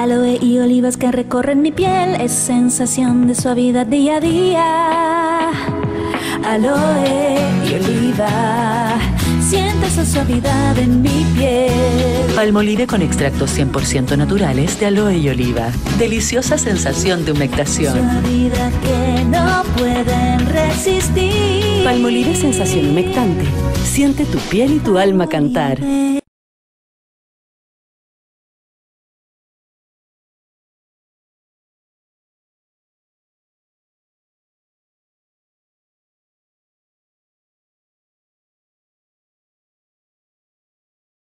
Aloe y olivas que recorren mi piel, es sensación de suavidad día a día. Aloe y oliva, siente esa suavidad en mi piel. Palmolive con extractos 100% naturales de aloe y oliva. Deliciosa sensación de humectación. Suavidad que no pueden resistir. Palmolive sensación humectante. Siente tu piel y tu alma cantar.